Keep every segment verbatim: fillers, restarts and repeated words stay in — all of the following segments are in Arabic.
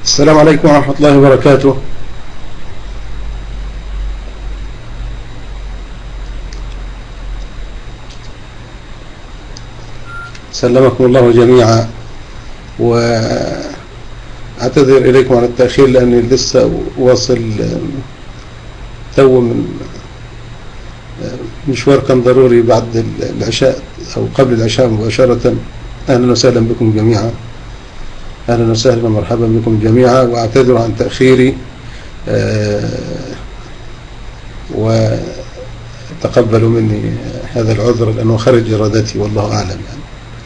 السلام عليكم ورحمة الله وبركاته. سلمكم الله جميعا، وأعتذر إليكم على التأخير لأني لسه واصل تو من مشوار كان ضروري بعد العشاء أو قبل العشاء مباشرة. أهلا وسهلا بكم جميعا، أهلا وسهلا ومرحبا بكم جميعا، وأعتذر عن تأخيري وتقبلوا مني هذا العذر لأنه خرج إرادتي والله أعلم يعني.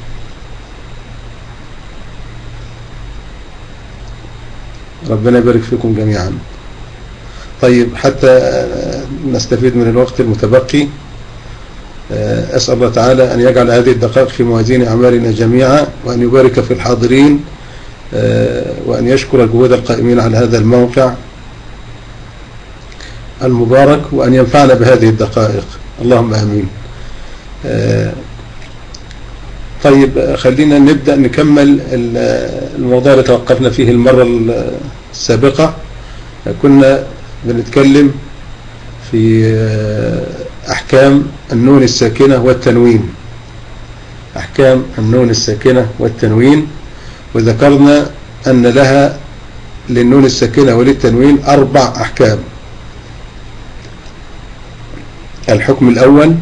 ربنا يبارك فيكم جميعا. طيب، حتى نستفيد من الوقت المتبقي أسأل الله تعالى أن يجعل هذه الدقائق في موازين أعمالنا جميعا، وأن يبارك في الحاضرين، وأن يشكر الجهود القائمين على هذا الموقع المبارك، وأن ينفعنا بهذه الدقائق، اللهم آمين. طيب، خلينا نبدأ نكمل الموضوع اللي توقفنا فيه المرة السابقة. كنا بنتكلم في أحكام النون الساكنة والتنوين، أحكام النون الساكنة والتنوين، وذكرنا أن لها للنون الساكنة وللتنوين أربع أحكام. الحكم الأول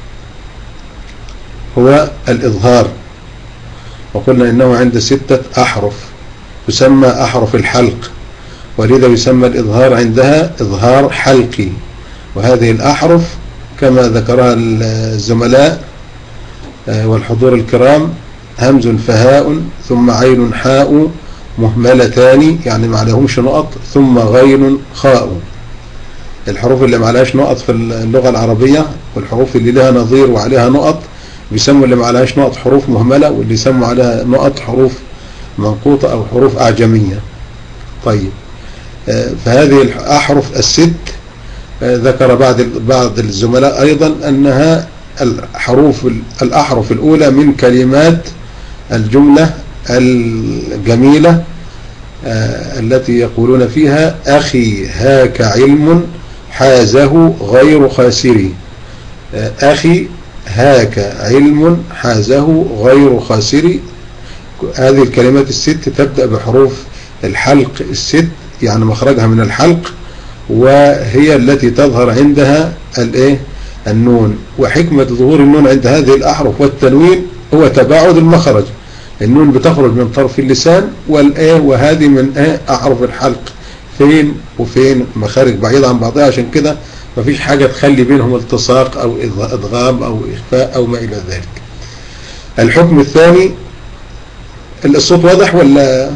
هو الإظهار، وقلنا إنه عند ستة أحرف يسمى أحرف الحلق، ولذا يسمى الإظهار عندها إظهار حلقي. وهذه الأحرف كما ذكرها الزملاء والحضور الكرام: همز فهاء، ثم عين حاء مهملتان يعني ما عليهمش نقط، ثم غين خاء. الحروف اللي ما عليهاش نقط في اللغة العربية، والحروف اللي لها نظير وعليها نقط بيسموا اللي ما عليهاش نقط حروف مهملة، واللي يسموا عليها نقط حروف منقوطة أو حروف أعجمية. طيب، فهذه الأحرف الست ذكر بعض بعض الزملاء أيضا أنها الحروف الأحرف الأولى من كلمات الجملة الجميلة التي يقولون فيها: أخي هاك علم حازه غير خاسري. أخي هاك علم حازه غير خاسري. هذه الكلمات الست تبدأ بحروف الحلق الست، يعني مخرجها من الحلق، وهي التي تظهر عندها الايه النون. وحكمة ظهور النون عند هذه الأحرف والتنوين هو تباعد المخرج. النون بتخرج من طرف اللسان، والايه وهذه من ايه أحرف الحلق، فين وفين مخارج بعيدة عن بعضها، عشان كده مفيش حاجة تخلي بينهم التصاق أو إدغام أو إخفاء أو ما إلى ذلك. الحكم الثاني، الصوت واضح ولا؟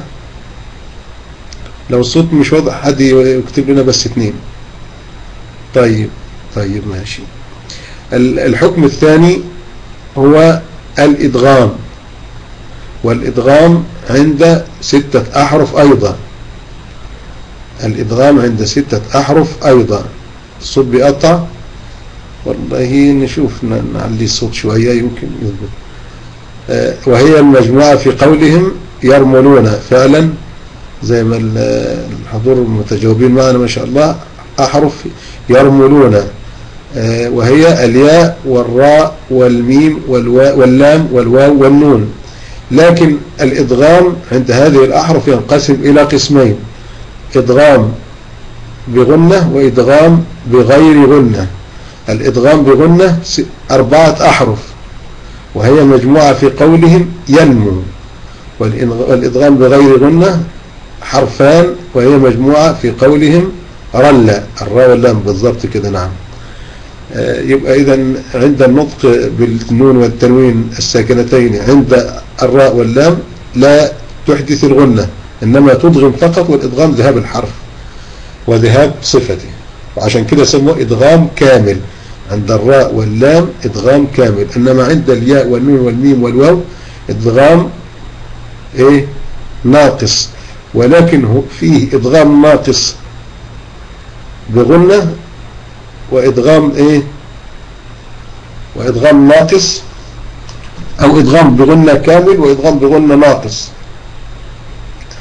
لو الصوت مش واضح حد يكتب لنا بس اتنين. طيب طيب ماشي. الحكم الثاني هو الإدغام، والإدغام عند ستة أحرف أيضا. الإدغام عند ستة أحرف أيضا. الصوت بيقطع والله، نشوف نعلي الصوت شوية يمكن يضبط. وهي المجموعة في قولهم يرملون، فعلا زي ما الحضور المتجاوبين معنا ما شاء الله، أحرف يرملون، وهي الياء والراء والميم واللام والواو والنون. لكن الإدغام عند هذه الأحرف ينقسم إلى قسمين: إدغام بغنة وإدغام بغير غنة. الإدغام بغنة أربعة أحرف، وهي مجموعة في قولهم ينمو. والإدغام بغير غنة حرفان، وهي مجموعة في قولهم رلة، الراء واللام بالضبط كده. نعم. يبقى إذن عند النطق بالنون والتنوين الساكنتين عند الراء واللام لا تحدث الغنة، إنما تدغم فقط، والإدغام ذهاب الحرف وذهاب صفته، وعشان كده سموه إدغام كامل. عند الراء واللام إدغام كامل، إنما عند الياء والنون والميم والواو إدغام إيه ناقص. ولكن فيه إدغام ناقص بغنة، وإدغام إيه وإدغام ناقص، أو إدغام بغنة كامل وإدغام بغنة ناقص.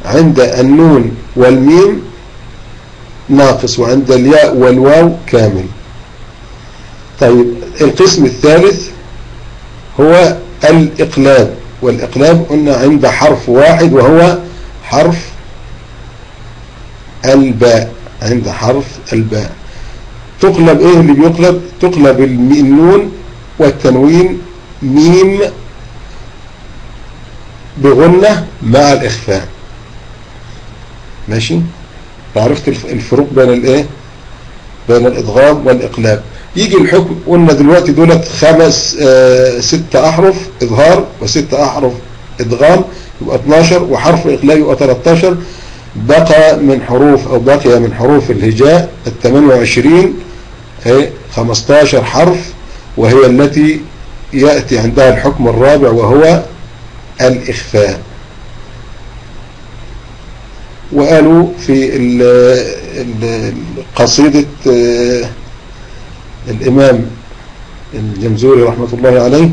عند النون والميم ناقص، وعند الياء والواو كامل. طيب القسم الثالث هو الإقلاب، والإقلاب قلنا عند حرف واحد وهو حرف الباء. عند حرف الباء تقلب ايه اللي بيقلب؟ تقلب النون والتنوين ميم بغنة مع الإخفاء. ماشي؟ عرفت الفروق بين الايه؟ بين الإدغام والإقلاب. يجي الحكم، قلنا دلوقتي دولت خمس آه ست أحرف إظهار وست أحرف إدغام، يبقى اتناشر، وحرف إقلاب يبقى تلتاشر. بقى من حروف أو بقي من حروف الهجاء الثمانية وعشرين، خمستاشر حرف، وهي التي يأتي عندها الحكم الرابع وهو الإخفاء. وقالوا في قصيدة الإمام الجمزوري رحمة الله عليه،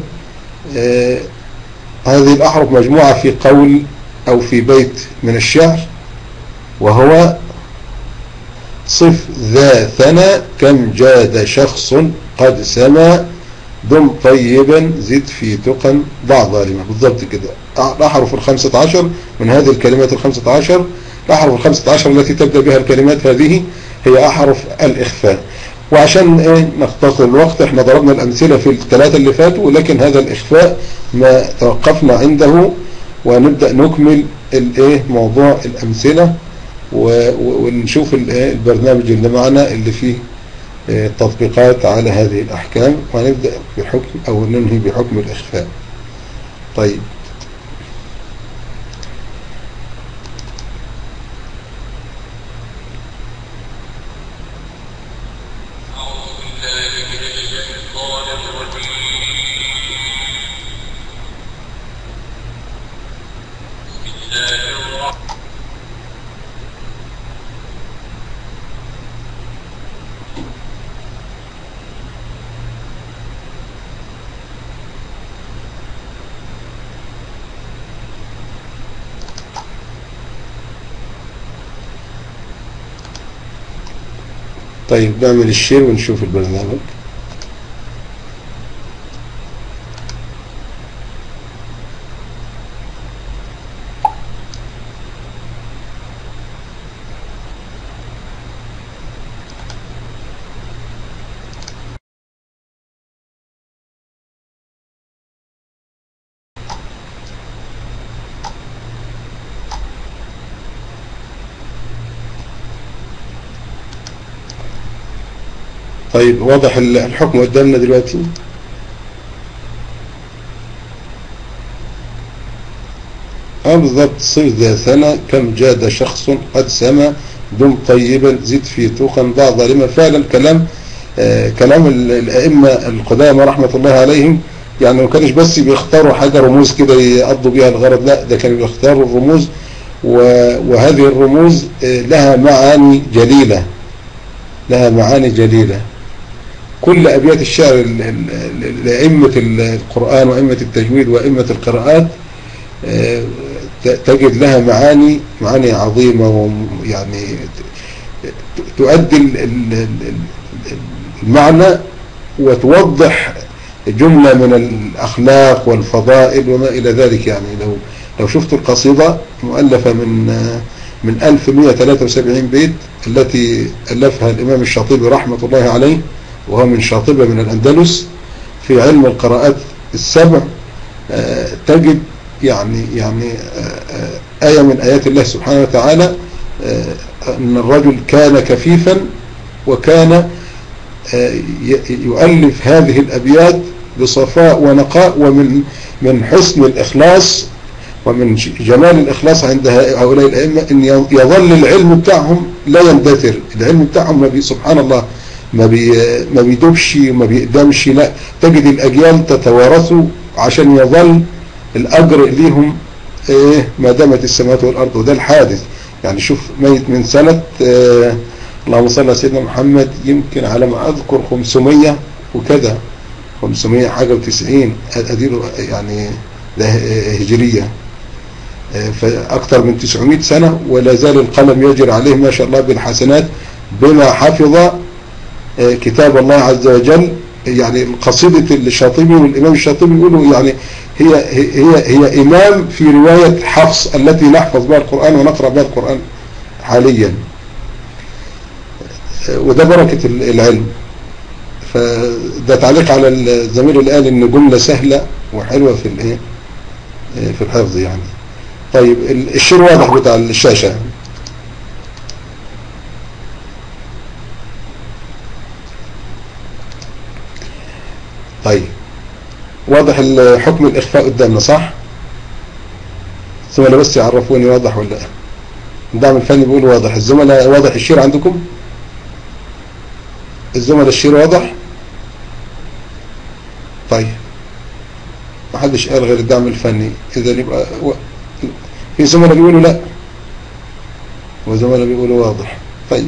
هذه الأحرف مجموعة في قول أو في بيت من الشعر، وهو صف ذا ثنى كم جاد شخص قد سما دم طيبا زد في تقى ضع ظالما. بالضبط كده. الأحرف الخمسة عشر من هذه الكلمات الخمسة عشر، الأحرف الخمسة عشر التي تبدأ بها الكلمات هذه هي أحرف الإخفاء. وعشان ايه نختصر الوقت، احنا ضربنا الأمثلة في الثلاثة اللي فاتوا، لكن هذا الإخفاء ما توقفنا عنده، ونبدأ نكمل الايه موضوع الأمثلة ونشوف البرنامج اللي معنا اللي فيه تطبيقات على هذه الأحكام، ونبدأ بحكم أو ننهي بحكم الإخفاء. طيب طيب نعمل الشير ونشوف البرنامج. طيب واضح الحكم قدامنا دلوقتي. اه بالضبط. صف ذا ثنى كم جاد شخص قد سما دم طيبا زد في توقا ضع ظالما. فعلا كلام آه كلام الأئمة القدامى رحمة الله عليهم، يعني ما كانش بس بيختاروا حاجة رموز كده يقضوا بيها الغرض، لا ده كانوا بيختاروا الرموز، وهذه الرموز آه لها معاني جليلة، لها معاني جليلة. كل أبيات الشعر لأئمة القرآن وأئمة التجويد وأئمة القراءات تجد لها معاني معاني عظيمة، ويعني تؤدي المعنى وتوضح جملة من الأخلاق والفضائل وما إلى ذلك. يعني لو لو شفتوا القصيدة مؤلفة من من ألف ومئة وثلاثة وسبعين بيت التي ألفها الإمام الشاطبي رحمة الله عليه، وهو من شاطبة من الأندلس في علم القراءات السبع، تجد يعني يعني آية من آيات الله سبحانه وتعالى أن الرجل كان كفيفا وكان يؤلف هذه الأبيات بصفاء ونقاء، ومن من حسن الإخلاص ومن جمال الإخلاص عند هؤلاء الأئمة أن يظل العلم بتاعهم لا يندثر. العلم بتاعهم ما بي سبحان الله ما بي ما بيدوبش وما بيقدمش، لا تجد الأجيال تتوارثوا عشان يظل الأجر ليهم إيه ما دامت السماوات والأرض. وده الحادث. يعني شوف ميت من سنة إيه اللهم صل على سيدنا محمد يمكن على ما أذكر خمسمية وكذا، خمسمية حاجة وتسعين أديله يعني ده هجرية. فأكثر من تسعمائة سنة ولا زال القلم يجري عليه ما شاء الله بالحسنات بما حفظ كتاب الله عز وجل. يعني قصيدة الشاطبي والإمام الشاطبي يقولوا يعني هي هي هي إمام في رواية حفص التي نحفظ بها القرآن ونقرأ بها القرآن حاليا، وده بركة العلم. فده تعليق على الزميل اللي قال إن جملة سهلة وحلوة في الايه في الحفظ يعني. طيب الشير واضح بتاع الشاشة. طيب واضح حكم الإخفاء قدامنا صح؟ الزملاء بس يعرفوني واضح ولا لا. الدعم الفني بيقول واضح. الزملاء واضح الشير عندكم؟ الزملاء الشير واضح؟ طيب ما حدش قال غير الدعم الفني. إذا يبقى و... في زملاء بيقولوا لا وزملاء بيقولوا واضح. طيب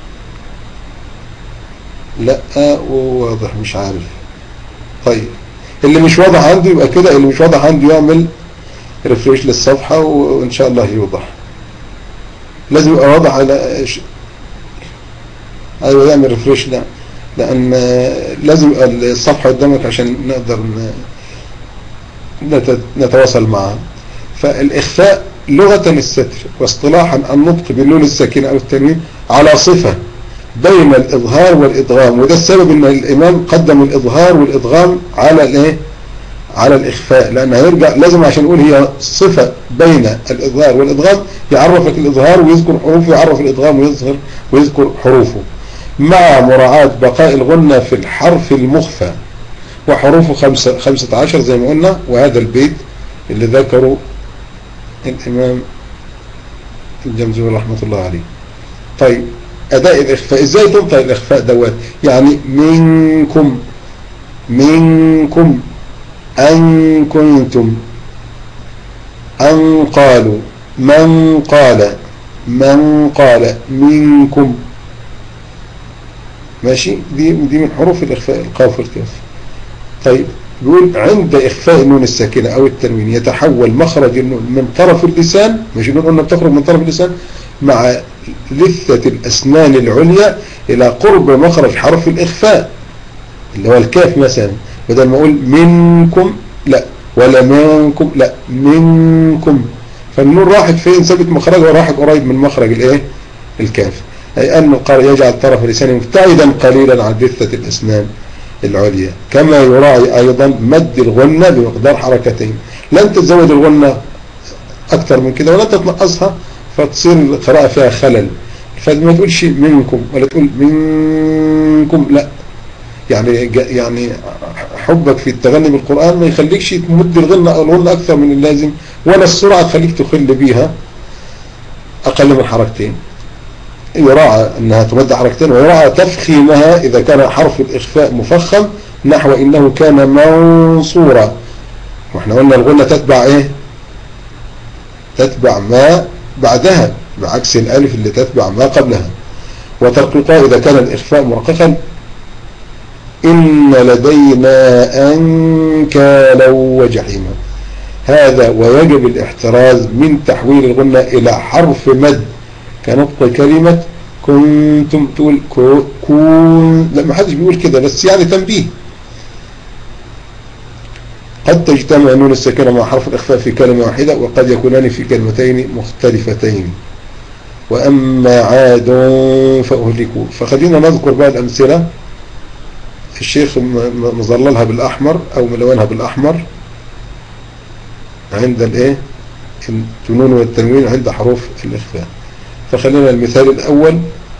لا وواضح مش عارف. طيب اللي مش واضح عنده يبقى كده، اللي مش واضح عنده يعمل ريفريش للصفحة وإن شاء الله يوضح. لازم يبقى واضح على ش... أيوة يعمل ريفريش. لا لأن لازم يبقى الصفحة قدامك عشان نقدر نت... نتواصل معها. فالإخفاء لغة الستر، واصطلاحا النطق بالنون الساكنة أو التنوين على صفة بين الإظهار والإدغام. وده السبب ان الإمام قدم الإظهار والإدغام على الايه على الإخفاء، لأنه هيرجع لازم عشان يقول هي صفة بين الإظهار والإدغام يعرفك الإظهار ويذكر حروفه، يعرف الإدغام ويظهر ويذكر حروفه، مع مراعاة بقاء الغنة في الحرف المخفى وحروفه خمسة, خمسة عشر زي ما قلنا. وهذا البيت اللي ذكره الإمام الجمزوري رحمة الله عليه. طيب أداء الإخفاء إزاي تنطق الإخفاء دوت؟ يعني منكم منكم أن كنتم أن قالوا من قال من قال منكم. ماشي. دي دي من حروف الإخفاء القاف والكاف. طيب بيقول عند إخفاء النون الساكنة أو التنوين يتحول مخرج النون من طرف اللسان، مش النون قلنا بتخرج من طرف اللسان، مع لثة الأسنان العليا إلى قرب مخرج حرف الإخفاء اللي هو الكاف مثلا. بدل ما أقول منكم لا، ولا منكم لا، منكم، فالنون راحت فين؟ ثبت مخرجها وراحت قريب من مخرج الايه الكاف. أي أن القارئ يجعل طرف لسانه مبتعدا قليلا عن لثة الأسنان العليا. كما يراعي أيضا مد الغنة بمقدار حركتين، لن تزود الغنة أكثر من كده ولا تتنقصها فتصير القراءة فيها خلل. فما تقولش منكم ولا تقول منكم لا. يعني يعني حبك في التغني بالقرآن ما يخليكش تمد الغنة الغنة أكثر من اللازم، ولا السرعة تخليك تخل بيها أقل من حركتين. يراعى أنها تمد حركتين، ويراعى تفخيمها إذا كان حرف الإخفاء مفخم، نحو إنه كان منصورا. وإحنا قلنا الغنة تتبع إيه؟ تتبع ما بعدها بعكس الألف اللي تتبع ما قبلها. وترقيقها إذا كان الإخفاء مرققا، إن لدينا أنكالا وجحيما. هذا ويجب الاحتراز من تحويل الغنة إلى حرف مد كنطق كلمة كنتم. تقول كون، لا ما حدش بيقول كده، بس يعني تنبيه. قد تجتمع النون الساكنة مع حرف الإخفاء في كلمة واحدة، وقد يكونان في كلمتين مختلفتين. وأما عاد فأهلكوا. فخلينا نذكر بقى الأمثلة. الشيخ مظللها بالأحمر أو ملونها بالأحمر عند الايه التنون والتنوين عند حروف الإخفاء. فخلينا المثال الأول.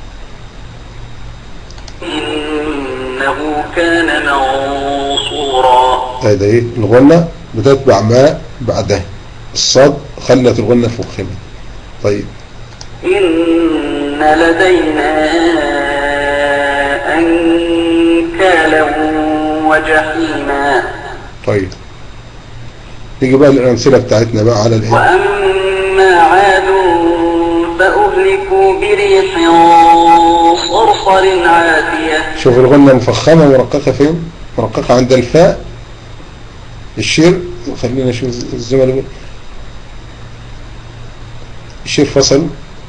إنه كان منصورا. هذا ايه الغنة بتتبع ما بعدها. الصاد خلت الغنة فخمت. طيب إن لدينا أنكالا وجحيما. طيب نيجي بقى الأمثلة بتاعتنا بقى على الايه. وأما عاد فأهلكوا بريح صرصر عاتية. شوف الغنة مفخمة مرققة فين؟ مرققة عند الفاء. الشير خلينا نشوف الزملاء. الشير فصل؟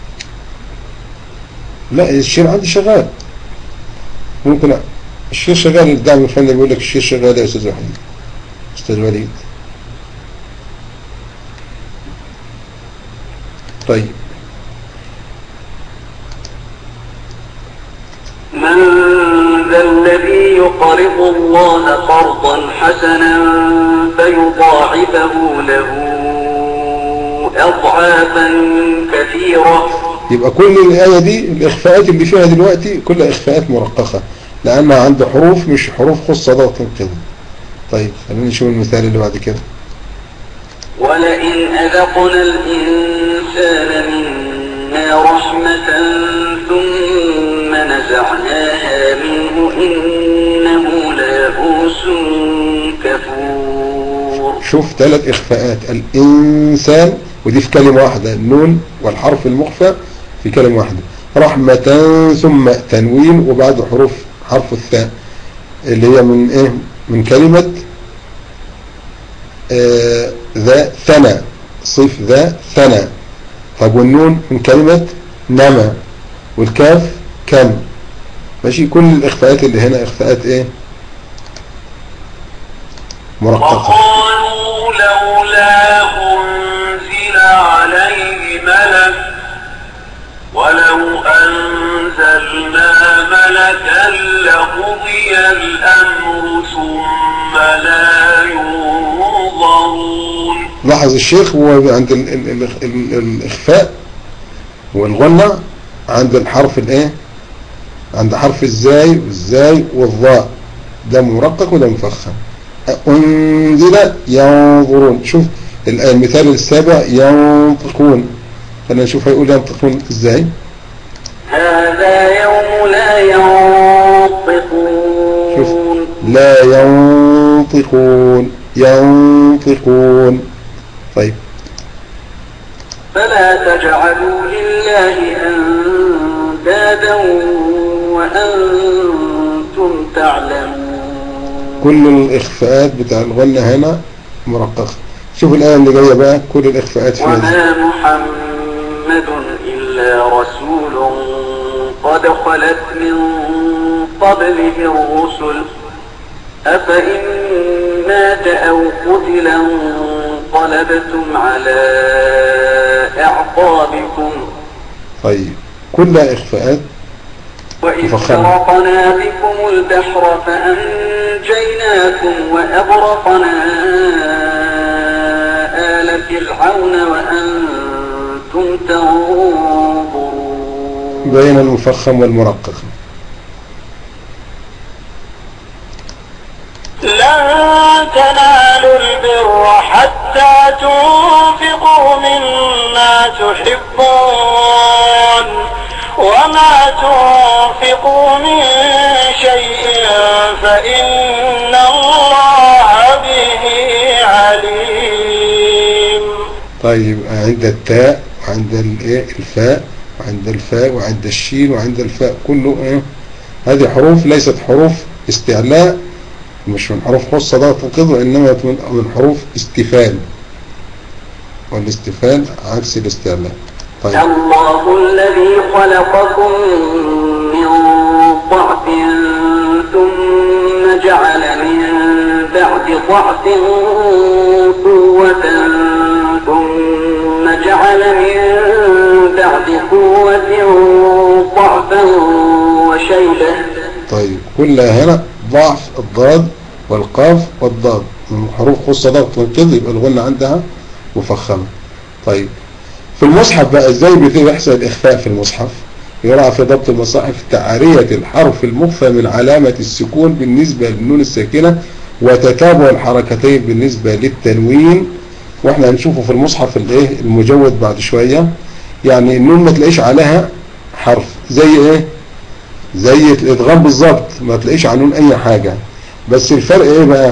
لا الشير عندي شغال. ممكن الشير شغال. الدعم الفني بيقول لك الشير شغال يا أستاذ وحيد، أستاذ وليد. طيب من ذا الذي يقرض الله قرضا حسنا فيضاعفه له أضعافا كثيرة. يبقى كل الآية دي الإخفاءات اللي فيها دلوقتي كلها إخفاءات مرققة لأنها عند حروف مش حروف خص صدى وتنقذ. طيب خلينا نشوف المثال اللي بعد كده. ولئن أذقنا الإنسان منا رحمة ثم نزعناها منه إنه ليئوس كفور. شوف ثلاث إخفاءات. الإنسان ودي في كلمة واحدة، النون والحرف المخفى في كلمة واحدة. رحمة ثم تنوين وبعد حروف حرف الثاء اللي هي من إيه؟ من كلمة آه ذا ثنى، صف ذا ثنى. طب والنون من كلمة نما، والكاف كم. ماشي. كل الإخفاءات اللي هنا إخفاءات إيه؟ مرققة. وقالوا لولا أنزل عليه ملك ولو أنزلنا ملكا لقضي الأمر ثم لا ينظرون. لاحظ الشيخ هو عند ال ال ال ال الإخفاء والغنة عند الحرف الايه؟ عند حرف الزاي والزاي والضاء، ده مرقق وده مفخم. أنزل ينظرون. شوف المثال السابع ينطقون. خلينا نشوف هيقول ينطقون ازاي. هذا يوم لا ينطقون. شوف لا ينطقون ينطقون. طيب فلا تجعلوا لله أندادا وأنتم تعلمون. كل الإخفاءات بتاع الغنة هنا مرققة. شوف الآية اللي جاية بقى كل الإخفاءات فيها. وما محمد إلا رسول قد خلت من قبله الرسل أفإن مات أو قتل انقلبتم على أعقابكم. طيب كلها إخفاءات. وإذ فرقنا بكم البحر فأنجيناكم وأغرقنا آل فرعون وأنتم تنظرون. بين المفخم والمرقق. لن تنالوا البر حتى تنفقوا مما تحبون وما تنفقوا من شيء فإن الله به عليم. طيب عند التاء وعند الفاء وعند الفاء وعند الشين وعند الفاء كله ايه؟ هذه حروف ليست حروف استعلاء، مش من حروف خص صدى تنقذ، وإنما من حروف استفال، والاستفال عكس الاستعلاء. طيب الله الذي خلقكم من ضعف ثم جعل من بعد ضعف قوة ثم جعل من بعد قوة ضعفا وشيبة. طيب كلها هنا ضعف الضاد والقاف والضاد من حروف خص صدى تنقذ، يبقى الغنة عندها مفخمة. طيب في المصحف بقى ازاي بيحصل الاخفاء في المصحف؟ يراعى في ضبط المصاحف تعارية الحرف المخفى من علامة السكون بالنسبة للنون الساكنة وتتابع الحركتين بالنسبة للتنوين، واحنا هنشوفه في المصحف الايه المجود بعد شوية. يعني النون ما تلاقيش عليها حرف زي ايه؟ زي الادغام بالظبط، ما تلاقيش على النون اي حاجة. بس الفرق ايه بقى؟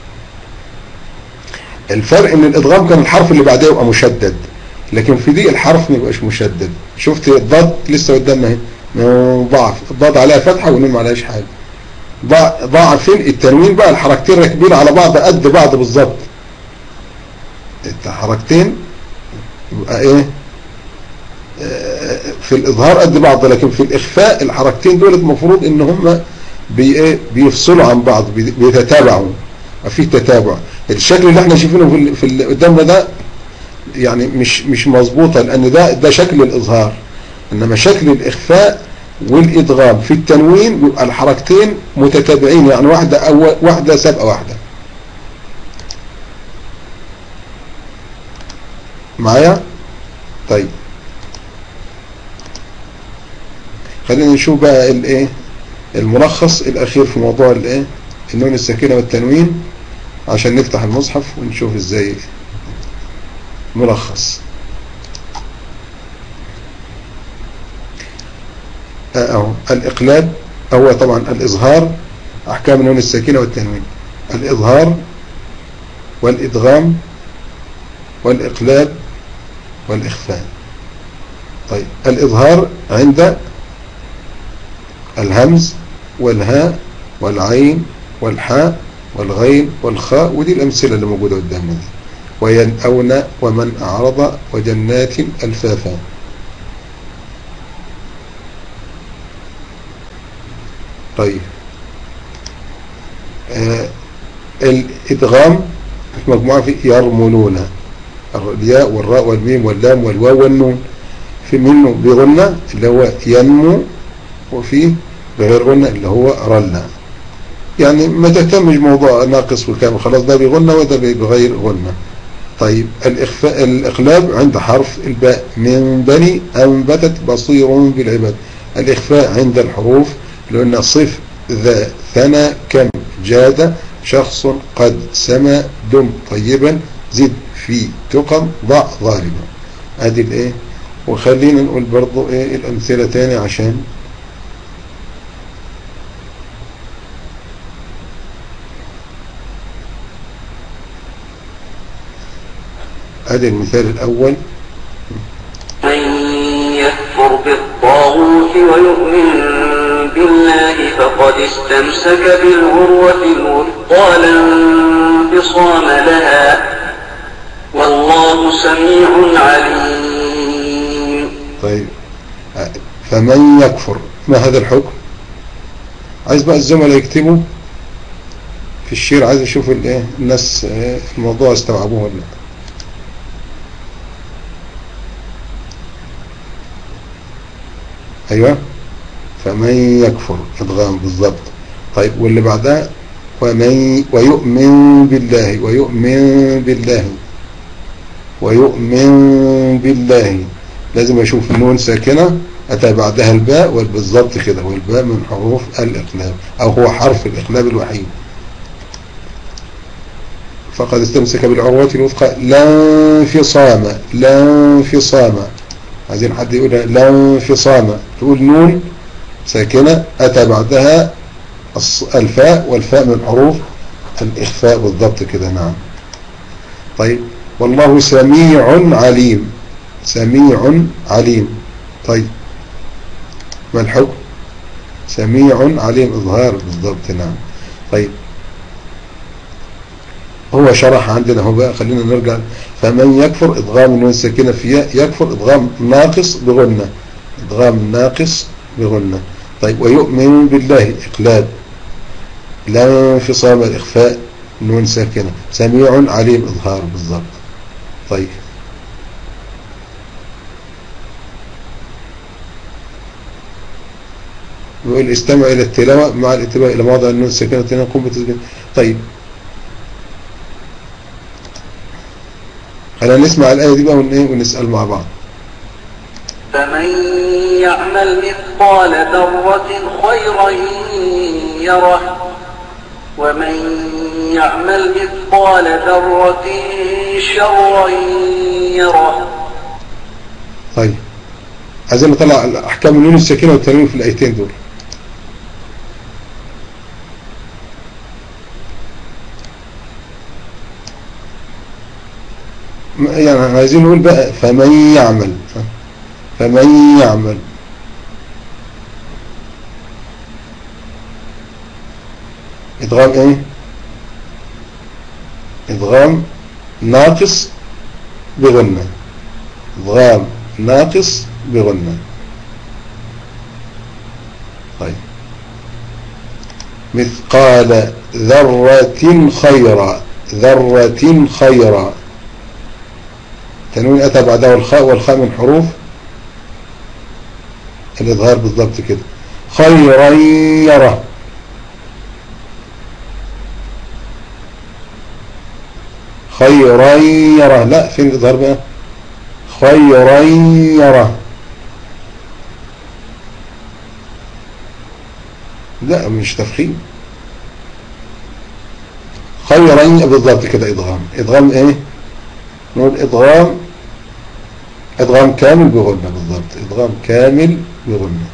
الفرق ان الادغام كان الحرف اللي بعديه يبقى مشدد، لكن في دي الحرف ما يبقاش مشدد. شفت الضاد لسه قدامنا اهي ضعف، الضاد عليها فتحه والنون ما عليهاش حاجه. ضعف فين؟ التنوين بقى الحركتين راكبين على بعض قد بعض بالظبط، الحركتين يبقى ايه في الإظهار قد بعض، لكن في الإخفاء الحركتين دول المفروض إن هم بي بيفصلوا عن بعض، بيتتابعوا، في تتابع. الشكل اللي احنا شايفينه في في اللي قدامنا ده يعني مش مش مظبوطه، لأن ده ده شكل الإظهار، إنما شكل الإخفاء والإدغام في التنوين بيبقى الحركتين متتابعين، يعني واحدة أو واحدة سابقة واحدة. معايا؟ طيب خلينا نشوف بقى الايه الملخص الأخير في موضوع الايه النون الساكنة والتنوين، عشان نفتح المصحف ونشوف ازاي ملخص. اهو الإقلاب هو طبعا الإظهار، أحكام النون الساكنة والتنوين: الإظهار والإدغام والإقلاب والإخفاء. طيب الإظهار عند الهمز والهاء والعين والحاء والغين والخاء، ودي الأمثلة اللي موجودة قدامنا دي: وينأون ومن أعرض وجنات الفافا. طيب آه الإدغام في مجموعة في يرملون، الياء والراء والميم واللام والواو والنون، في منه بغنى اللي هو ينمو، وفيه بغير غنى اللي هو رلنا. يعني ما تهتمش موضوع ناقص وكامل، خلاص ده بغنى وده بغير غنى. طيب الإخفاء الإقلاب عند حرف الباء: من بني أنبتت بصير بالعباد. الإخفاء عند الحروف لأن صف ذا ثنى كم جاد شخص قد سما دم طيبا زد في تقم ضع ظالما. ادي الايه. وخلينا نقول برضو ايه الامثله تاني عشان ادي المثال الاول: من يكفر بالطاغوت ويؤمن بالله فقد استمسك بالعروة الوثقى لا انفصام لها والله سميع عليم. طيب فمن يكفر، ما هذا الحكم؟ عايز بقى الزملاء يكتبوا في الشير، عايز اشوف الايه الناس الموضوع استوعبوه ولا لا. ايوه فمن يكفر ادغام بالضبط. طيب واللي بعدها: ومن ويؤمن بالله ويؤمن بالله ويؤمن بالله، لازم اشوف النون ساكنه اتى بعدها الباء بالضبط كده، والباء من حروف الاقلاب او هو حرف الاقلاب الوحيد. فقد استمسك بالعروة الوثقى لا انفصام، لا انفصام، عايزين حد يقولها لا انفصام، تقول نون ساكنة أتى بعدها الفاء، والفاء من حروف الإخفاء بالضبط كده. نعم. طيب والله سميع عليم، سميع عليم. طيب ما الحكم؟ سميع عليم إظهار بالضبط. نعم. طيب هو شرح عندنا هو بقى، خلينا نرجع: فمن يكفر ادغام النون الساكنه في ياء، يكفر ادغام ناقص بغنه، ادغام ناقص بغنه. طيب ويؤمن بالله اقلاب لا انفصام الاخفاء نون ساكنه، سميع عليم اظهار بالضبط. طيب يقول استمع الى التلاوه مع الانتباه الى موضع النون الساكنه نقوم بتسجيل. طيب خلينا نسمع الآية دي بقى ونسأل مع بعض. فمن يعمل مثقال ذرة خيرا يره ومن يعمل مثقال ذرة شرا يره. طيب عايزين نطلع أحكام النون الساكنة والتنوين في الآيتين دول. يعني عايزين نقول بقى فمن يعمل، فمن يعمل ادغام ايه؟ ادغام ناقص بغنة، ادغام ناقص بغنة. طيب مثقال ذرة خيرا، ذرة خيرا، تنوين أتى بعده الخاء، والخاء من حروف الإظهار بالضبط كده. خيرا يره، خيرا يره، لا فين الإظهار بقى؟ خيرا يره، لا مش تفخيم. خيرا بالضبط كده إدغام. إدغام إيه؟ نقول إدغام، إدغام كامل بغنة بالضبط، إدغام كامل بغنة.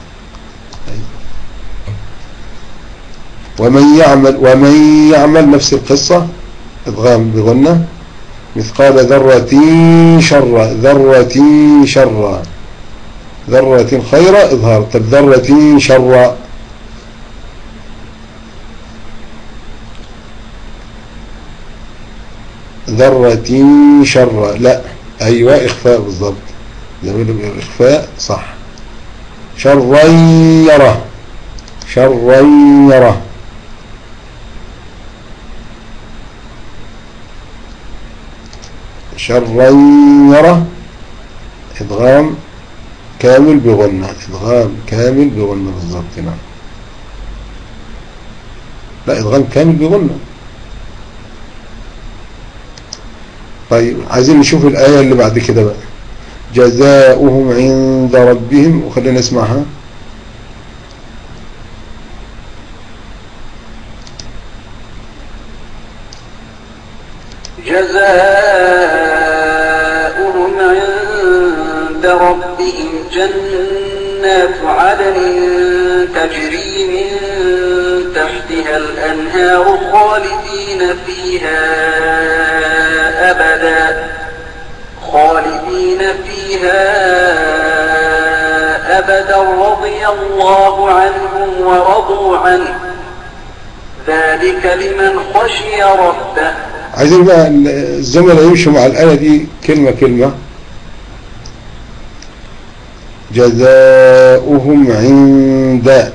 ومن يعمل، ومن يعمل نفس القصة، إدغام بغنة. مثقال ذرة شر، ذرة شر، ذرة خيرا إظهار. طب ذرة شر، ذرة شر، لا أيوة إخفاء بالضبط، زميل الإخفاء صح. شرا يره، شرا يره، شرا يره، إدغام كامل بغنة، إدغام كامل بغنة بالضبط. نعم لا إدغام كامل بغنة. طيب عايزين نشوف الآية اللي بعد كده بقى. جزاؤهم عند ربهم، وخلينا نسمعها. جزاؤهم عند ربهم جنات عدن تجري من تحتها الأنهار خالدين فيها أبدا، خالدين فيها أبدا رضي الله عنهم ورضوا عنه ذلك لمن خشي ربه. عايزين بقى الزملاء يمشوا مع الآية دي كلمة كلمة. جزاؤهم عند،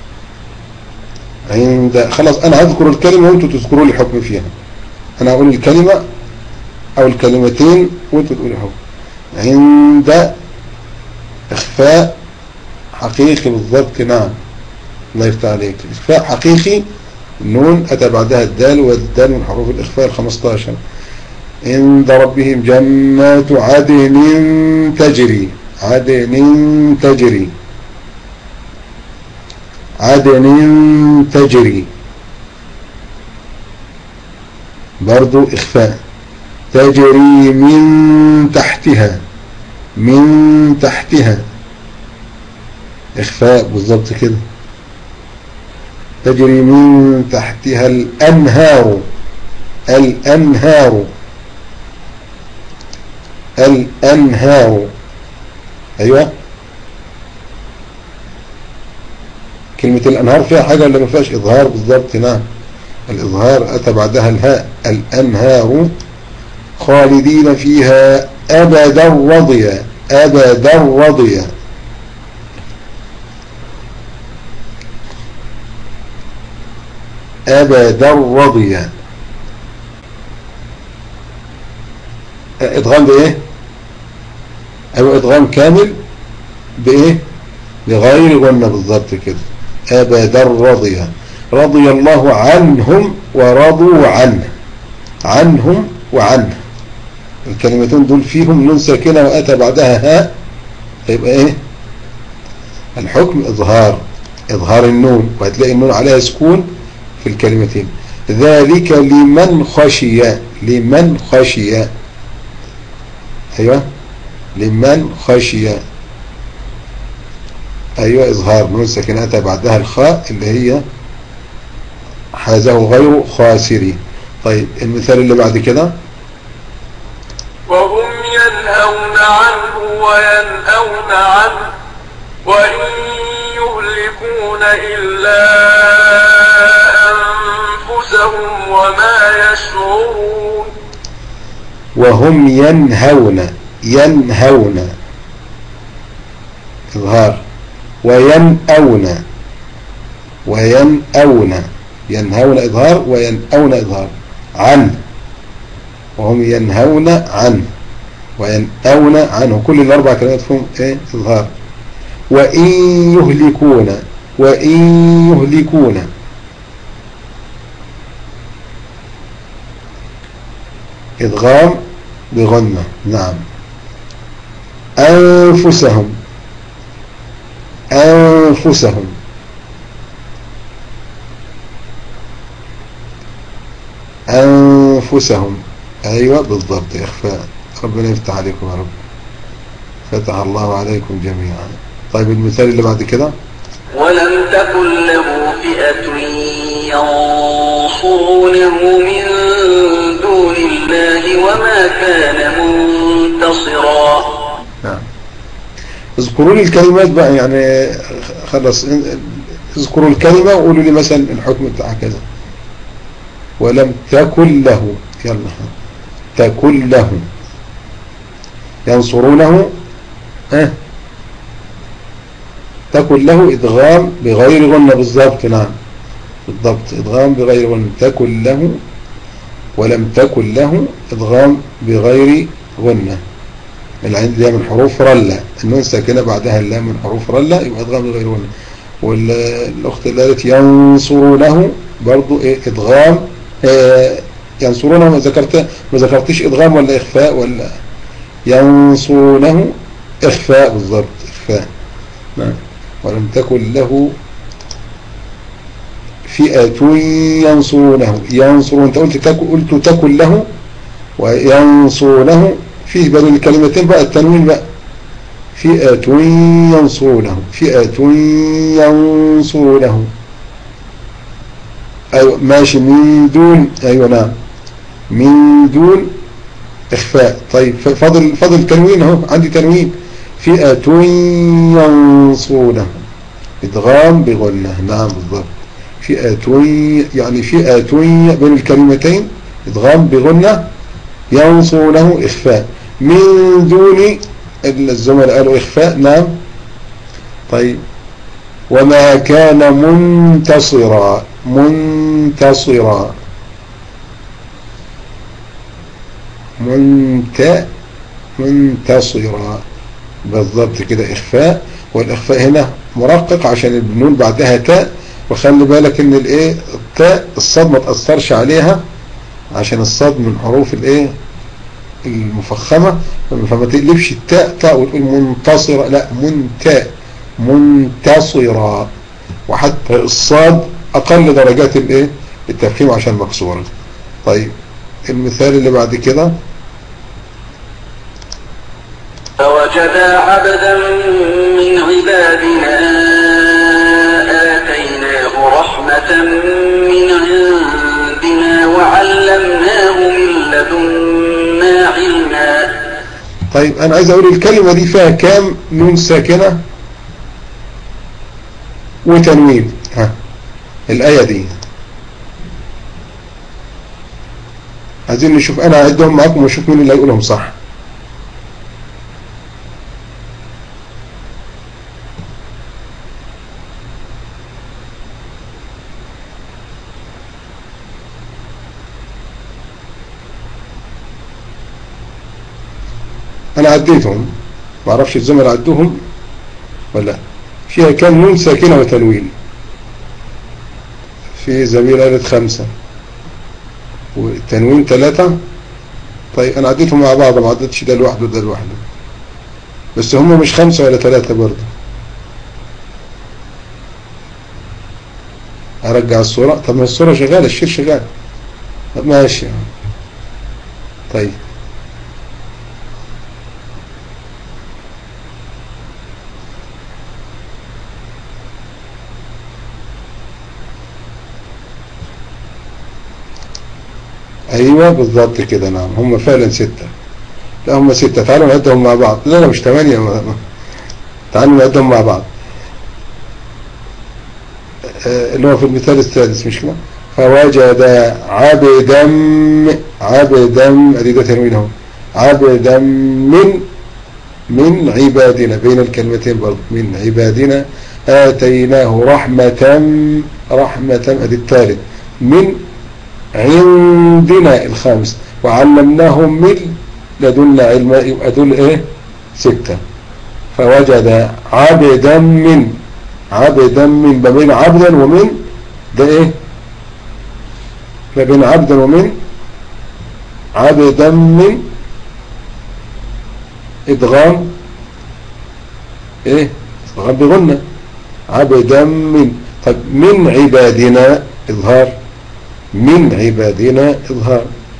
عند خلاص أنا هذكر الكلمة وأنتوا تذكروا لي حكم فيها. أنا أقول الكلمة أو الكلمتين وأنتوا تقولوا حكم. عند إخفاء حقيقي بالضبط. نعم الله يفتح عليك، إخفاء حقيقي. النون أتى بعدها الدال، والدال من حروف الإخفاء الخمستاشر. عند ربهم جنات عدن تجري، عدن تجري، عدن تجري، برضو إخفاء. تجري من تحتها، من تحتها، إخفاء بالضبط كده. تجري من تحتها الأنهار، الأنهار، الأنهار، أيوة. كلمة الأنهار فيها حاجة ولا ما فيهاش إظهار بالضبط؟ نعم الإظهار أتى بعدها الهاء. الأنهار خالدين فيها أبدا رضيا، أبدا رضيا، أبدا رضيا. إدغام بإيه؟ أيوة إدغام كامل بإيه؟ بغير غنة بالضبط كده. أبدا رضيا، رضي الله عنهم ورضوا عنه، عنهم وعنه. الكلمتين دول فيهم نون ساكنة وأتى بعدها هاء، يبقى إيه؟ الحكم إظهار، إظهار النون، وهتلاقي النون عليها سكون في الكلمتين. ذلك لمن خشي، لمن خشي، أيوة لمن خشي، أيوة إظهار نون ساكنة أتى بعدها الخاء اللي هي حازه غير خاسري. طيب المثال اللي بعد كده. وهم ينهون عنه وينأون عنه وإن يهلكون إلا أنفسهم وما يشعرون. وهم ينهون، ينهون إظهار، وينأون، وينأون، ينهون إظهار وينأون إظهار، عن، وهم ينهون عنه وينأون عنه، كل الأربع كلمات فيهم إيه إظهار. وإن يهلكون، وإن يهلكون، إدغام بغنة، نعم. أنفسهم، أنفسهم، أنفسهم، أيوة بالضبط، إخفاء. ربنا يفتح عليكم يا رب، فتح الله عليكم جميعا. طيب المثال اللي بعد كده، ولم تكن له فئة ينصرونه من دون الله وما كان منتصرا. نعم. اذكروا لي الكلمات بقى، يعني خلاص اذكروا الكلمة وقولوا لي مثلا الحكم بتاعها كذا. ولم تكن له، يلا تكن له ينصرونه، اه تكن له إدغام بغير غنة، بالضبط، نعم بالضبط، إدغام بغير غنة، تكن له. ولم تكن له إدغام بغير غنة، العين دي من حروف رلة، النون ساكنة بعدها اللام من حروف رلة، يبقى إدغام بغير غنة. والأخت اللي قالت ينصرونه برضو إيه إدغام، إيه ينصرونه، ما ذكرت ما ذكرتش إدغام ولا إخفاء ولا ينصرونه، إخفاء بالضبط، إخفاء، نعم. ولم تكن له فئة ينصرونه، ينصرون، انت قلت تكن، قلت تكن له وينصرونه، فيه بين الكلمتين بقى التنوين بقى، فئة ينصرونه، فئة ينصرونه، ايوه ماشي، من دون، ايوه نعم، من دون إخفاء. طيب فضل فضل تنوين اهو، عندي تنوين، فئة ينصرونه، إدغام بغنة، نعم بالضبط، فئة يعني فئة بين الكلمتين إدغام بغنة، ينصرونه إخفاء، من دون الزملاء قالوا إخفاء، نعم. طيب وما كان منتصرا، منتصرا، منت منتصرا، بالضبط كده، إخفاء. والإخفاء هنا مرقق عشان النون بعدها تاء، وخلي بالك ان الايه التاء الصاد ما تأثرش عليها، عشان الصاد من حروف الايه المفخمة، فما تقلبش التاء تاء وتقول منتصرة، لا، منتاء، منتصرا. وحتى الصاد اقل درجات الايه التفخيم عشان مكسورة. طيب المثال اللي بعد كده، فوجدا عبدا من عبادنا آتيناه رحمة من عندنا وعلمناه من لدنا علما. طيب انا عايز اقول الكلمة دي فيها كام نون ساكنة وتنوين؟ ها الآية دي عايزين نشوف، انا هعدهم معاكم ونشوف مين اللي هيقولهم صح. انا عديتهم، ما اعرفش الزملاء عدوهم ولا. فيها كام نون ساكنة وتنوين؟ في زميل قالت خمسة والتنوين ثلاثة. طيب انا عديتهم مع بعض، ما عدتش ده لوحده ده لوحده، بس هم مش خمسة ولا ثلاثة برضه. ارجع الصورة. طب ما الصورة شغالة، الشير شغال. طب ماشي. طيب ايوه بالضبط كده، نعم هم فعلا ستة. لا هم ستة، تعالوا نعدهم مع بعض. لا لا مش ثمانية، تعالوا نعدهم مع بعض. اللي هو في المثال السادس مش كده؟ فوجد عبدا، عبدا ادي ده تنوينهم، عبدا من من عبادنا، بين الكلمتين برضه، من عبادنا آتيناه رحمة رحمة أدي الثالث من عندنا الخامس وعلمناه من لدنا علما يبقى دول ايه ستة. فوجد عبدا من عبدا من ما بين عبدا ومن ده ايه ما بين عبدا ومن عبدا من ادغام ايه ادغام بغنى عبدا من. طب من عبادنا اظهار من عبادنا اظهار.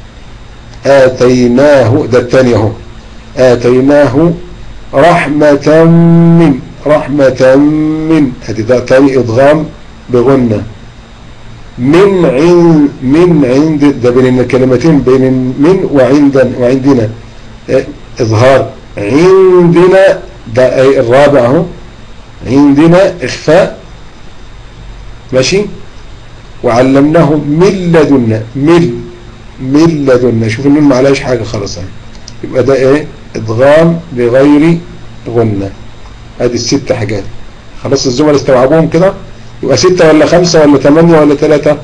آتيناه ده الثاني اهو آتيناه رحمة من رحمة من هذه ده تاني ادغام بغنى من عند من عند ده بين الكلمتين بين من وعند وعندنا اظهار عندنا ده اي الرابع اهو عندنا اخفاء ماشي. وعلمناه من لدنا من من لدنا شوف النون ما عليهاش حاجه خلاص اهي يبقى ده ايه ادغام بغير غنى. ادي الست حاجات خلاص الزملاء استوعبوهم كده. يبقى ستة ولا خمسة ولا ثمانية ولا ثلاثة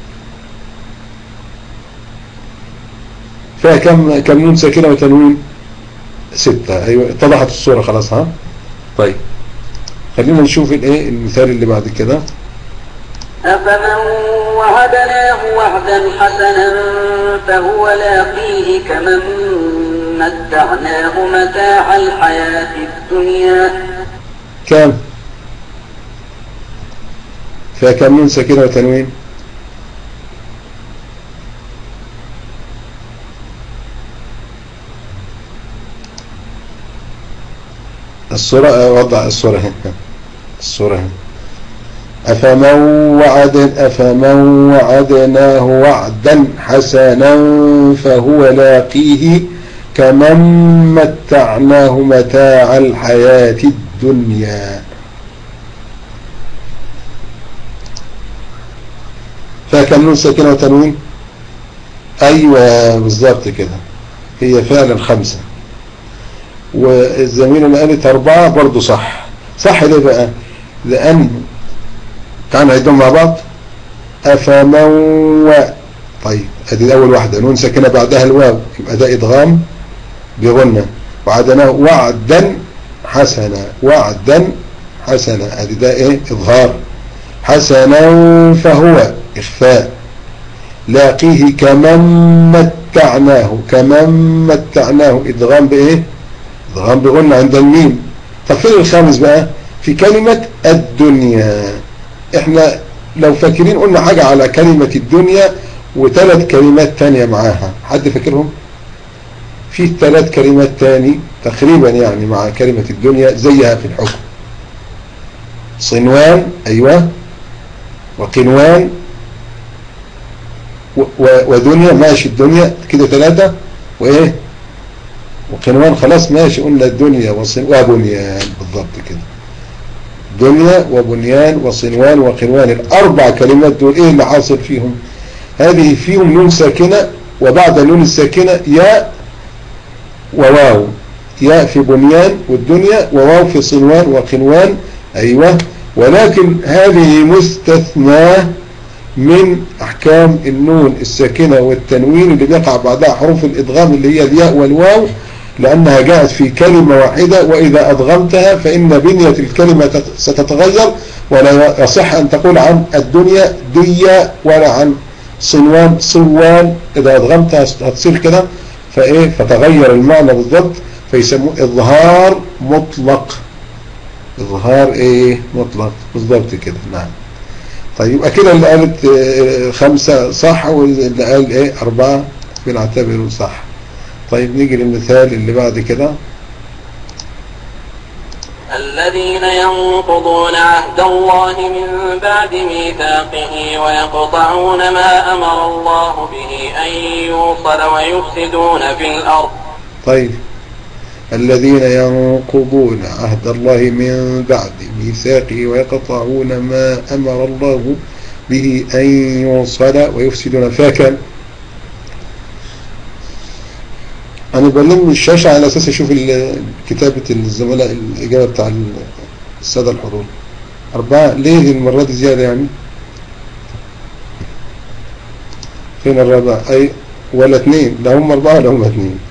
فيها كم كم نون ساكنة وتنوين ستة. ايوه اتضحت الصورة خلاص ها. طيب خلينا نشوف الايه المثال اللي بعد كده. أفمن وعدناه وعدا حسنا فهو لاقيه كمن متعناه متاع الحياة الدنيا. كم فيها كم نون ساكنة وتنوين الصورة وضع الصورة هنا الصورة هنا أفمن وعد أفمن وعدناه وعدا حسنا فهو لاقيه كمن متعناه متاع الحياة الدنيا. فكم نون ساكنة وتنوين أيوة بالضبط كده هي فعلا خمسة. والزميل اللي قالت أربعة برضو صح. صح ليه بقى؟ لأن تعال نعيدهم مع بعض. أفمن و طيب ادي اول واحدة نون ساكنة بعدها الواو يبقى ده ادغام بغنى. وعدناه وعدا حسنا وعدا حسنا ادي ده ايه اظهار. حسنا فهو اخفاء. لاقيه كمن متعناه كمن متعناه ادغام بايه ادغام بغنى عند الميم. طب فين الخامس بقى؟ في كلمة الدنيا. احنا لو فاكرين قلنا حاجة على كلمة الدنيا وثلاث كلمات تانية معاها. حد فاكرهم؟ في ثلاث كلمات تاني تقريبا يعني مع كلمة الدنيا زيها في الحكم. صنوان ايوه وقنوان ودنيا ماشي الدنيا كده ثلاثة وايه وقنوان خلاص ماشي قلنا الدنيا وصنوان وبنيان بالضبط كده. دنيا وبنيان وصنوان وقنوان الاربع كلمات دول ايه اللي حاصل فيهم؟ هذه فيهم نون ساكنة وبعد نون الساكنة ياء وواو. ياء في بنيان والدنيا وواو في صنوان وقنوان ايوه. ولكن هذه مستثناة من احكام النون الساكنة والتنوين اللي بيقع بعدها حروف الادغام اللي هي الياء والواو لانها جاءت في كلمة واحدة واذا ادغمتها فان بنية الكلمة ستتغير ولا يصح ان تقول عن الدنيا دية ولا عن صنوان صوان. اذا ادغمتها هتصير كده فايه فتغير المعنى بالضبط فيسموه اظهار مطلق. اظهار ايه مطلق بالضبط كده. نعم. طيب يبقى كده اللي قالت خمسة صح واللي قال ايه اربعة بنعتبره صح. طيب نيجي للمثال اللي بعد كده. الذين ينقضون عهد الله من بعد ميثاقه ويقطعون ما أمر الله به أن يوصل ويفسدون في الأرض. طيب الذين ينقضون عهد الله من بعد ميثاقه ويقطعون ما أمر الله به أن يوصل ويفسدون فاكا. أنا بلم الشاشة على أساس أشوف كتابة الزملاء الإجابة بتاع السادة الحضور. أربعة. ليه المرة دي زيادة يعني؟ فين الرابع؟ أي ولا اثنين؟ لا هم أربعة ولا هم اثنين.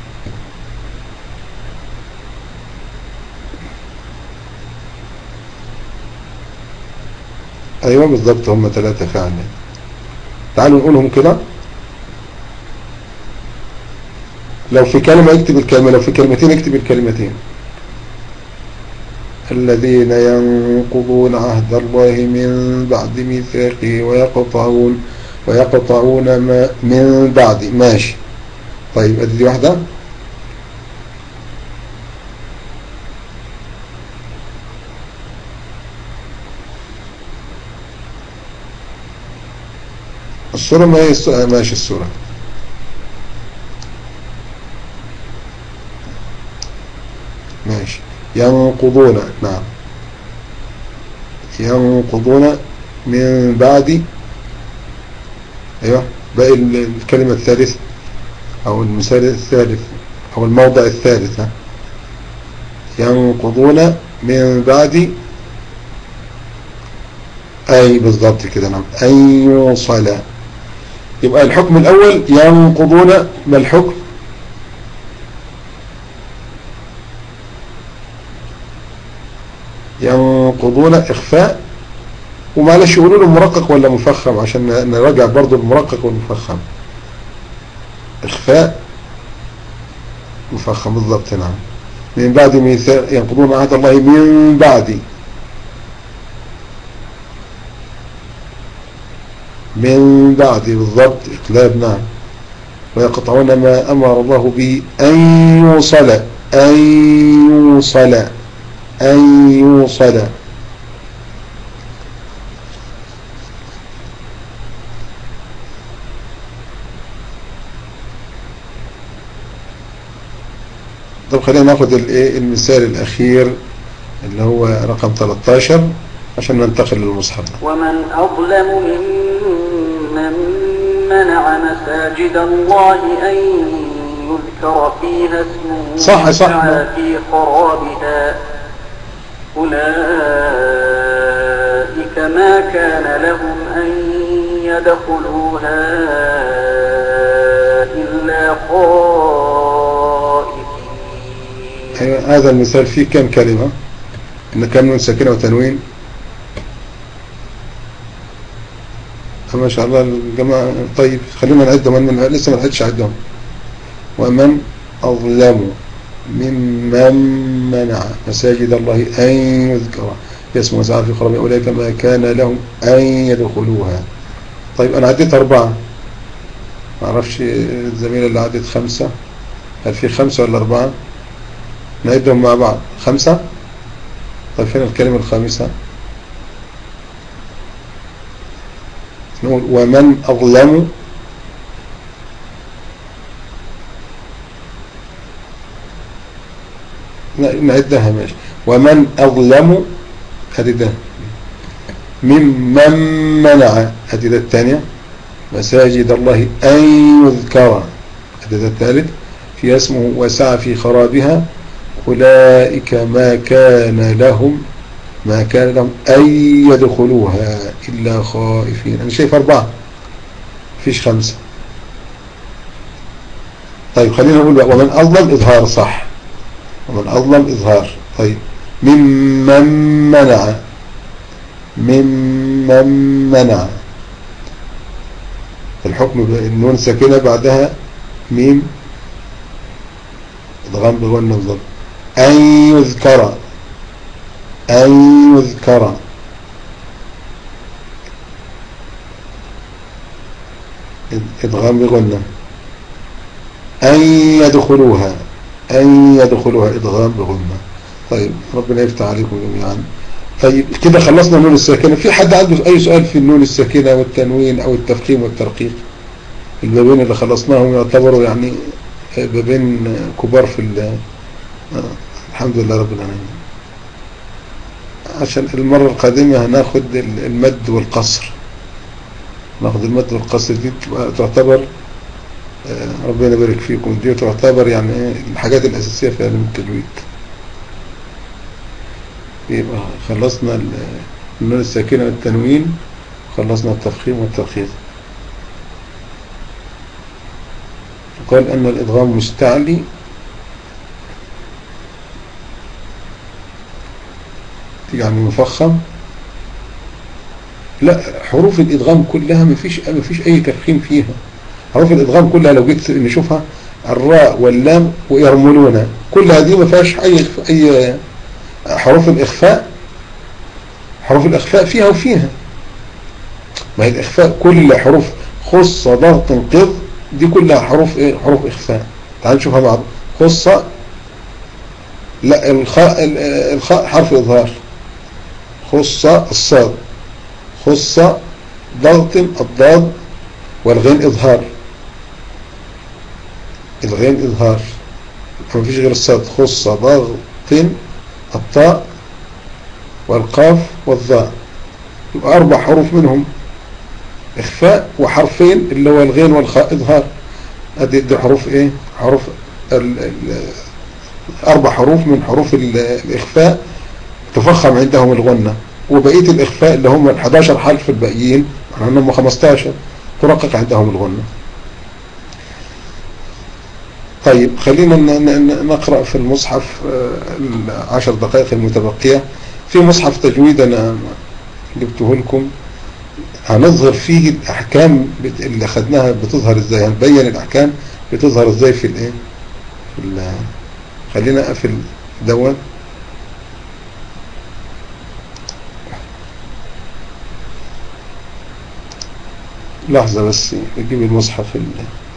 أيوة بالضبط هم ثلاثة فعلا. تعالوا نقولهم كده. لو في كلمة اكتب الكلمة، لو في كلمتين اكتب الكلمتين. الذين ينقضون عهد الله من بعد ميثاقه ويقطعون ويقطعون ما من بعد. ماشي. طيب ادي واحدة. الصورة ما هي الصورة. ماشي الصورة. ماشي. ينقضون. نعم ينقضون من بعد. ايوه باقي الكلمة الثالثة او المثال الثالث او الموضع الثالث. ها ينقضون من بعد. اي بالضبط كده. نعم ان يوصل. يبقى الحكم الاول ينقضون. ما الحكم؟ ينقضون إخفاء. ومعلش يقولوا له مرقق ولا مفخم عشان نراجع برضو المرقق والمفخم. إخفاء مفخم بالضبط. نعم من بعد ميثاق. ينقضون عهد الله من بعد من بعد بالضبط إقلاب. نعم ويقطعون ما أمر الله به أن يوصل. أن يوصل أن يوصل. طب خلينا ناخد المثال الأخير اللي هو رقم ثلاثة عشر عشان ننتقل للمصحف. ومن أظلم ممن منع مساجد الله أن يذكر فيها اسمه صح صح في خرابها أولئك ما كان لهم أن يدخلوها إلا خائفين. أيوة هذا المثال فيه كم كلمة؟ إن كان من ساكنة وتنوين. ما شاء الله الجماعة. طيب خلينا نعدهم. أنا لسه ما لحقتش أعدهم. ومن أظلم ممن منع مساجد الله أن يذكر اسمه وسعى في خرابها أولئك ما كان لهم أن يدخلوها. طيب أنا عديت أربعة. ما أعرفش الزميلة اللي عدت خمسة. هل في خمسة ولا أربعة؟ نعدهم مع بعض. خمسة. طيب فين الكلمة الخامسة؟ نقول ومن أظلم. نعدها ماشي. ومن أظلم. هذه ده ممن منع. هذه ده الثانية. مساجد الله أن يذكر. هذا ده الثالث. في اسمه وسعى في خرابها أولئك ما كان لهم ما كان لهم أن يدخلوها إلا خائفين. أنا شايف أربعة فيش خمسة. طيب خلينا نقول ومن أظلم إظهار. صح ومن أظلم إظهار. طيب ممن منع. ممن منع. الحكم النون ساكنة بعدها ميم ادغام بغنى بالضبط. أن يذكر. أن يذكر. ادغام بغنى. أن يدخلوها. أن يدخلوها ادغام بغنى. طيب ربنا يفتح عليكم جميعا. طيب كده خلصنا النون الساكنة. في حد عنده أي سؤال في النون الساكنة والتنوين أو التفخيم والترقيق؟ البابين اللي خلصناهم يعتبروا يعني بابين كبار في آه. الحمد لله رب العالمين. عشان المرة القادمة هناخد المد والقصر. ناخد المد والقصر دي تعتبر آه ربنا يبارك فيكم. دي تعتبر يعني الحاجات الأساسية في علم التجويد. يبقى خلصنا النون الساكنة والتنوين، خلصنا التفخيم والترخيص. قال أن الإدغام مستعلي يعني مفخم. لا، حروف الإدغام كلها مفيش مفيش أي تفخيم فيها. حروف الإدغام كلها لو جيت نشوفها، الراء واللام ويرملون، كل هذه ما فيهاش أي أي حروف الإخفاء. حروف الإخفاء فيها وفيها، ما هي الإخفاء كل حروف خص ضغط قض دي كلها حروف إيه؟ حروف إخفاء. تعال نشوفها مع بعض. خص، لا الخاء الخاء حرف إظهار. خص الصاد، خص ضغط الضاد، والغين إظهار. الغين إظهار، ما فيش غير الصاد. خص ضغط الطاء والقاف والظاء، يبقى أربع حروف منهم إخفاء، وحرفين اللي هو الغين والخاء إظهار. هذه دي حروف إيه؟ حروف ال ال أربع حروف من حروف الإخفاء تفخم عندهم الغنة، وبقية الإخفاء اللي هم ال حداشر حرف الباقيين هم خمستاشر ترقق عندهم الغنة. طيب خلينا نقرأ في المصحف العشر دقائق المتبقية. في مصحف تجويد أنا جبته لكم، هنظهر فيه الأحكام اللي أخذناها بتظهر إزاي، هنبين الأحكام بتظهر إزاي في الإيه في ال خلينا أقفل دوت. لحظة بس نجيب المصحف ال